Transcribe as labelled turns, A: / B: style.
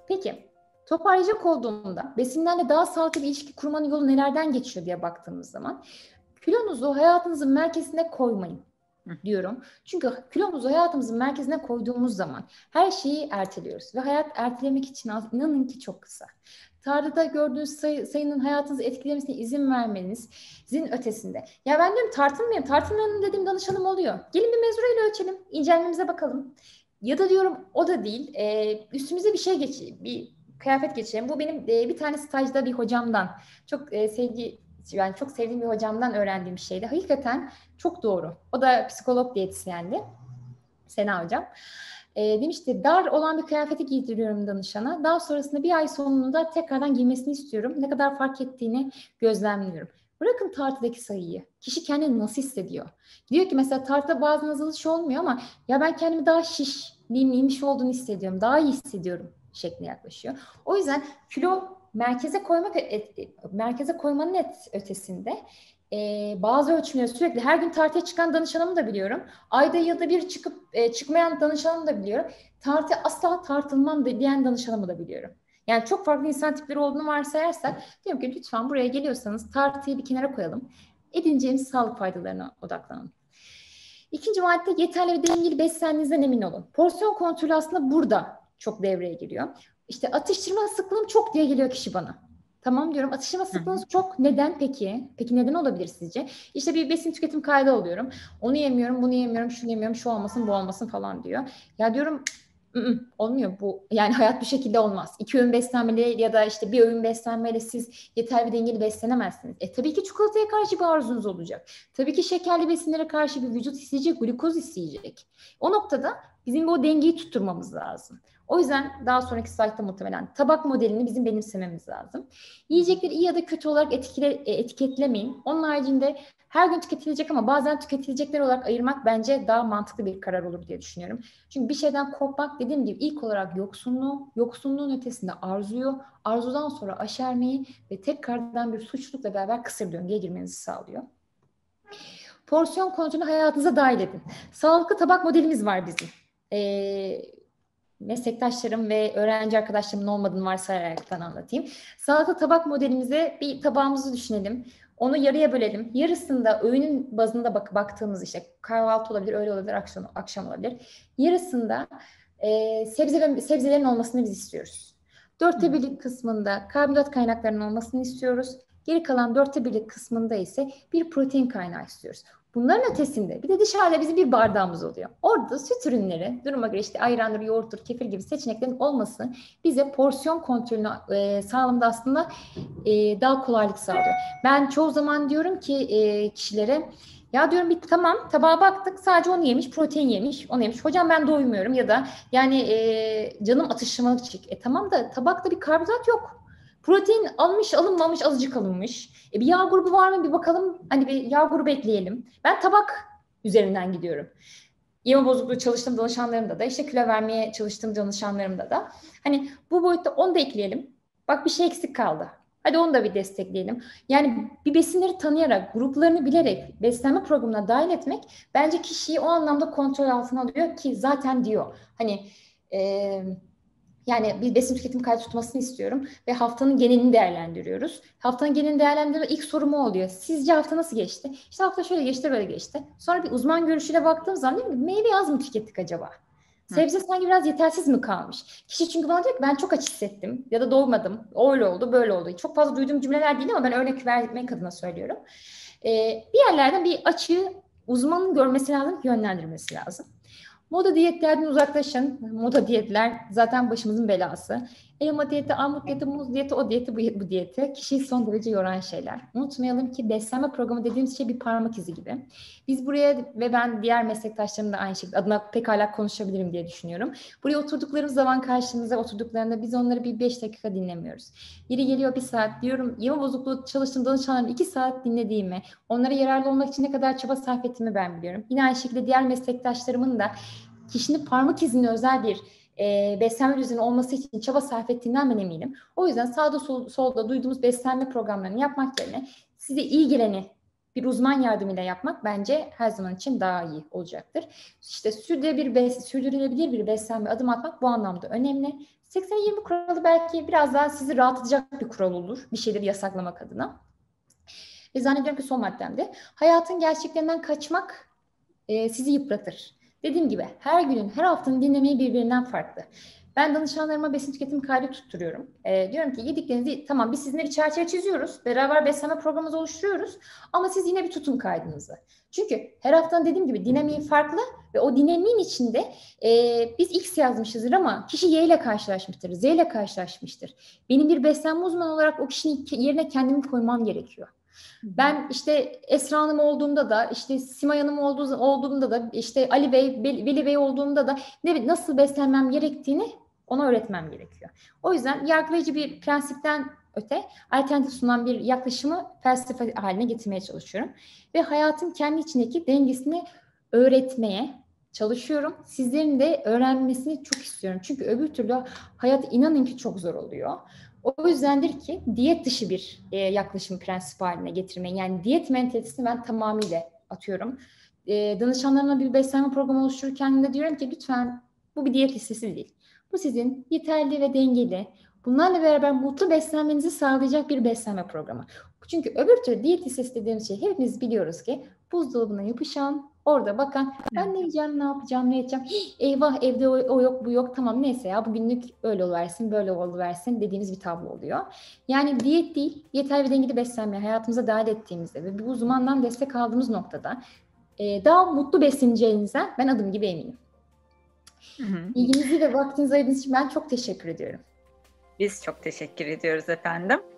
A: Peki, toparlayacak olduğumda besinlerle daha sağlıklı bir ilişki kurmanın yolu nelerden geçiyor diye baktığımız zaman kilonuzu hayatınızın merkezine koymayın diyorum. Çünkü kilomuzu hayatımızın merkezine koyduğumuz zaman her şeyi erteliyoruz. Ve hayat ertelemek için inanın ki çok kısa. Tartıda gördüğünüz sayının hayatınızı etkilemesine izin vermenizin ötesinde. Ya ben diyorum tartılmayayım. Tartılmayalım dediğim danışanım oluyor. Gelin bir mezurayla ölçelim. İncelmemize bakalım. Ya da diyorum o da değil. Üstümüze bir şey geçelim. Bir kıyafet geçelim. Bu benim bir tane stajda bir hocamdan çok yani çok sevdiğim bir hocamdan öğrendiğim bir şeydi. Hakikaten çok doğru. O da psikolog diyetisyendi. Sena hocam. Demişti dar olan bir kıyafeti giydiriyorum danışana. Daha sonrasında bir ay sonunda tekrardan giymesini istiyorum. Ne kadar fark ettiğini gözlemliyorum. Bırakın tartıdaki sayıyı. Kişi kendini nasıl hissediyor? Diyor ki mesela tartıda bazen azalış olmuyor ama ya ben kendimi daha şişliğimmiş olduğunu hissediyorum. Daha iyi hissediyorum şeklinde yaklaşıyor. O yüzden kilo merkeze koymanın ötesinde bazı ölçümleri sürekli her gün tartıya çıkan danışanımı da biliyorum. Ayda yılda bir çıkıp çıkmayan danışanımı da biliyorum. Tartıya asla tartılmam diyen danışanımı da biliyorum. Yani çok farklı insan tipleri olduğunu varsayarsak diyorum ki lütfen buraya geliyorsanız tartıyı bir kenara koyalım. Edineceğimiz sağlık faydalarına odaklanalım. İkinci madde yeterli ve dengeli beslendiğinizden emin olun. Porsiyon kontrolü aslında burada çok devreye giriyor. İşte atıştırma sıklığım çok diye geliyor kişi bana. Tamam diyorum. Atıştırma sıklığınız çok. Neden peki? Peki neden olabilir sizce? İşte bir besin tüketim kaydı alıyorum. Onu yemiyorum, bunu yemiyorum, şunu yemiyorum, şu olmasın, bu olmasın falan diyor. Ya diyorum olmuyor bu. Yani hayat bu şekilde olmaz. 2 öğün beslenmeyle ya da işte bir öğün beslenmeyle siz yeterli ve dengeli beslenemezsiniz. Tabii ki çikolataya karşı bir arzunuz olacak. Tabii ki şekerli besinlere karşı bir vücut isteyecek, glukoz isteyecek. O noktada bizim o dengeyi tutturmamız lazım. O yüzden daha sonraki slaytta muhtemelen tabak modelini bizim benimsememiz lazım. Yiyecekleri iyi ya da kötü olarak etiketlemeyin. Onun haricinde her gün tüketilecek ama bazen tüketilecekler olarak ayırmak bence daha mantıklı bir karar olur diye düşünüyorum. Çünkü bir şeyden korkmak dediğim gibi ilk olarak yoksunluğun ötesinde arzuyu, arzudan sonra aşermeyi ve tekrardan bir suçlulukla beraber kısır döngüye girmenizi sağlıyor. Porsiyon kontrolü hayatınıza dahil edin. Sağlıklı tabak modelimiz var bizim. Meslektaşlarım ve öğrenci arkadaşlarımın olmadığını varsayaraktan anlatayım. Sağlıklı tabak modelimize bir tabağımızı düşünelim. Onu yarıya bölelim. Yarısında öğünün bazında baktığımız işte kahvaltı olabilir, öğle olabilir, akşam olabilir. Yarısında sebzelerin olmasını biz istiyoruz. 1/4 kısmında karbonhidrat kaynaklarının olmasını istiyoruz. Geri kalan 1/4 kısmında ise bir protein kaynağı istiyoruz. Bunların ötesinde bir de dışarıda bizim bir bardağımız oluyor. Orada süt ürünleri, duruma göre işte ayrandır, yoğurttur, kefir gibi seçeneklerin olması bize porsiyon kontrolünü sağlamada aslında daha kolaylık sağlıyor. Ben çoğu zaman diyorum ki kişilere ya diyorum bir tamam tabağa baktık sadece onu yemiş, protein yemiş, onu yemiş. Hocam ben doymuyorum ya da yani canım atıştırmalık çek. Tamam da tabakta bir karbonhidrat yok. Protein alınmış, alınmamış, azıcık alınmış. Bir yağ grubu var mı bir bakalım. Hani bir yağ grubu ekleyelim. Ben tabak üzerinden gidiyorum. Yeme bozukluğu çalıştığım danışanlarımda da işte kilo vermeye çalıştığım danışanlarımda da hani bu boyutta onu da ekleyelim. Bak bir şey eksik kaldı. Hadi onu da bir destekleyelim. Yani bir besinleri tanıyarak, gruplarını bilerek beslenme programına dahil etmek bence kişiyi o anlamda kontrol altına alıyor ki zaten diyor. Hani yani bir besin tüketim kaydı tutmasını istiyorum ve haftanın genelini değerlendiriyoruz. Haftanın genelini değerlendirme ilk sorum o oluyor. Sizce hafta nasıl geçti? İşte hafta şöyle geçti, böyle geçti. Sonra bir uzman görüşüyle baktığım zaman diyorum ki meyve az mı tükettik acaba? Sebze sanki biraz yetersiz mi kalmış? Kişi çünkü bana diyor ki ben çok aç hissettim ya da doymadım. Öyle oldu, böyle oldu. Çok fazla duyduğum cümleler değil ama ben örnek vermek adına söylüyorum. Bir yerlerden bir açığı uzmanın görmesi lazım, yönlendirmesi lazım. Moda diyetlerden uzaklaşın. Moda diyetler zaten başımızın belası. Elma diyeti, armut diyeti, muz diyeti, o diyeti, bu diyeti. Kişiyi son derece yoran şeyler. Unutmayalım ki beslenme programı dediğimiz şey bir parmak izi gibi. Biz buraya ve ben diğer meslektaşlarım da aynı şekilde adına pekala konuşabilirim diye düşünüyorum. Buraya oturduklarımız zaman karşımıza oturduklarında biz onları bir 5 dakika dinlemiyoruz. Biri geliyor 1 saat diyorum. Yeme bozukluğu çalıştığım danışanların 2 saat dinlediğimi, onlara yararlı olmak için ne kadar çaba sarf ettiğimi ben biliyorum. Yine aynı şekilde diğer meslektaşlarımın da kişinin parmak izine özel bir beslenme düzeni olması için çaba sarf ettiğinden ben eminim. O yüzden sağda solda duyduğumuz beslenme programlarını yapmak yerine size iyi geleni bir uzman yardımıyla yapmak bence her zaman için daha iyi olacaktır. İşte sürdürülebilir bir beslenme adım atmak bu anlamda önemli. 80-20 kuralı belki biraz daha sizi rahatlatacak bir kural olur. Bir şeyleri yasaklamak adına. Ve zannediyorum ki son maddemde hayatın gerçeklerinden kaçmak sizi yıpratır. Dediğim gibi her günün, her haftanın dinlemeyi birbirinden farklı. Ben danışanlarıma besin tüketim kaydı tutturuyorum. Diyorum ki yediklerinizi tamam biz sizinle bir çerçeve çiziyoruz. Beraber beslenme programımızı oluşturuyoruz. Ama siz yine bir tutun kaydınızı. Çünkü her haftanın dediğim gibi dinamiği farklı ve o dinamiğin içinde biz X yazmışızdır ama kişi Y ile karşılaşmıştır, Z ile karşılaşmıştır. Benim bir beslenme uzmanı olarak o kişinin yerine kendimi koymam gerekiyor. Ben işte Esra Hanım olduğumda da, işte Simay Hanım olduğumda da, işte Ali Bey, Veli Bey olduğumda da nasıl beslenmem gerektiğini ona öğretmem gerekiyor. O yüzden yargılayıcı bir prensipten öte alternatif sunan bir yaklaşımı felsefe haline getirmeye çalışıyorum. Ve hayatın kendi içindeki dengesini öğretmeye çalışıyorum. Sizlerin de öğrenmesini çok istiyorum. Çünkü öbür türlü hayat inanın ki çok zor oluyor. O yüzdendir ki diyet dışı bir yaklaşım prensip haline getirmeyi, yani diyet mentalitesini ben tamamıyla atıyorum. Danışanlarıma bir beslenme programı oluştururken de diyorum ki lütfen bu bir diyet listesi değil. Bu sizin yeterli ve dengeli, bunlarla beraber mutlu beslenmenizi sağlayacak bir beslenme programı. Çünkü öbür türlü diyet listesi dediğimiz şey hepimiz biliyoruz ki buzdolabına yapışan, orada bakan ben ne yiyeceğim, ne yapacağım, ne edeceğim. Eyvah evde o yok, bu yok. Tamam neyse ya bugünlük öyle oluversin, böyle oluversin dediğimiz bir tablo oluyor. Yani diyet değil, yeterli ve dengeli beslenmeyi hayatımıza dahil ettiğimizde ve bu uzmandan destek aldığımız noktada daha mutlu besleneceğinizden ben adım gibi eminim. İlginizi ve vaktinizi ayırdığınız için ben çok teşekkür ediyorum.
B: Biz çok teşekkür ediyoruz efendim.